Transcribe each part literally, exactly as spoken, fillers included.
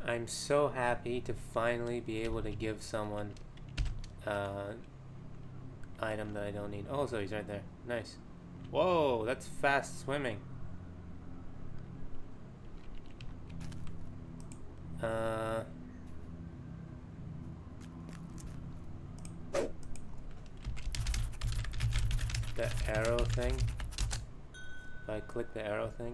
I'm so happy to finally be able to give someone uh item that I don't need. Oh, so he's right there. Nice. Whoa, that's fast swimming. Uh the arrow thing. If I click the arrow thing.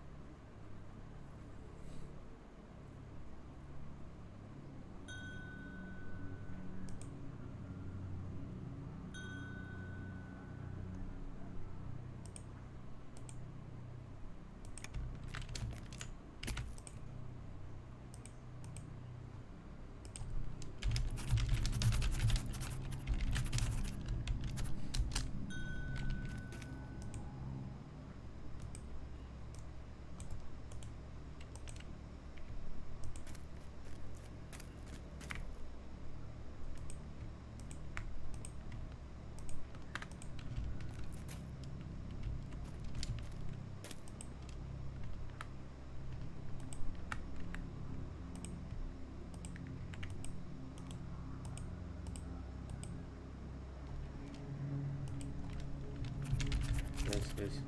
This is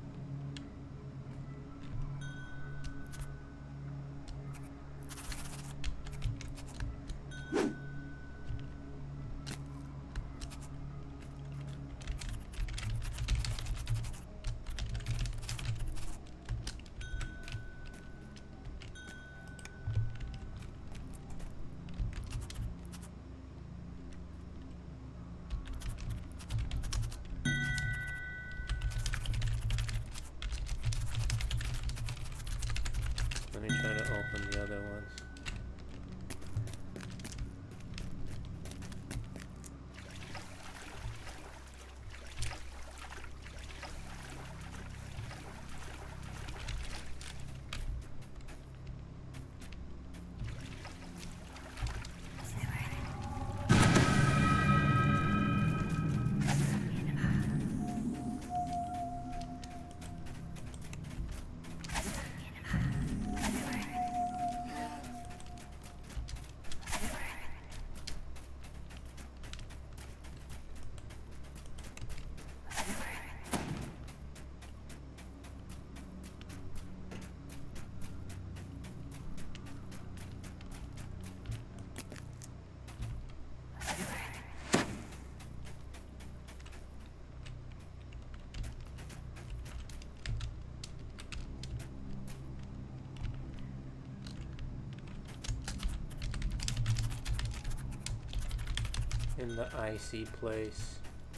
let me try to open the other ones. In the icy place.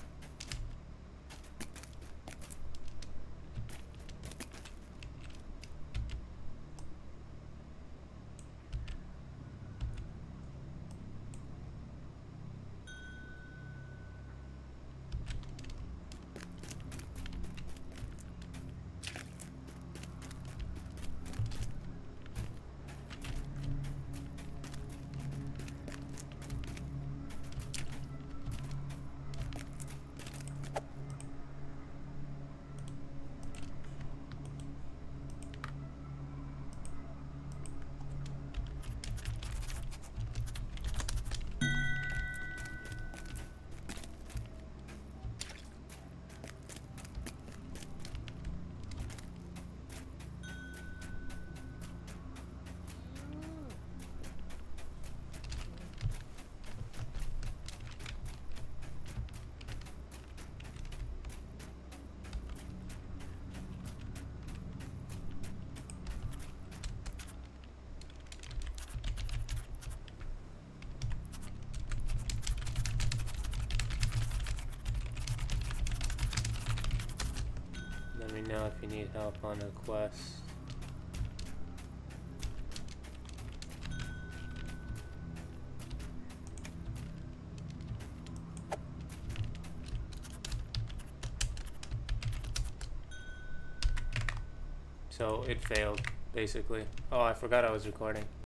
Let me know if you need help on a quest. So it failed, basically. Oh, I forgot I was recording.